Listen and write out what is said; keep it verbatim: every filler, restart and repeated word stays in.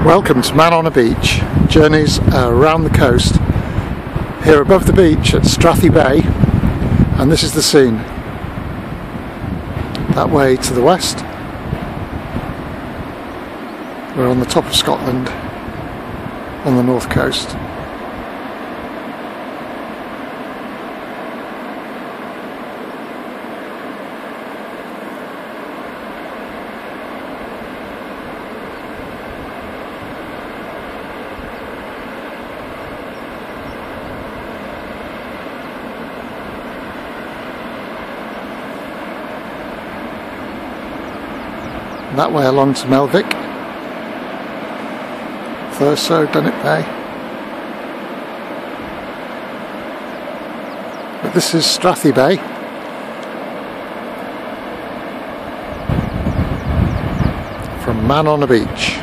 Welcome to Man on a Beach, journeys uh, around the coast, here above the beach at Strathy Bay, and this is the scene. That way to the west, we're on the top of Scotland, on the north coast. That way along to Melvick, Thurso, Dunnet Bay. But this is Strathy Bay. From Man on a Beach.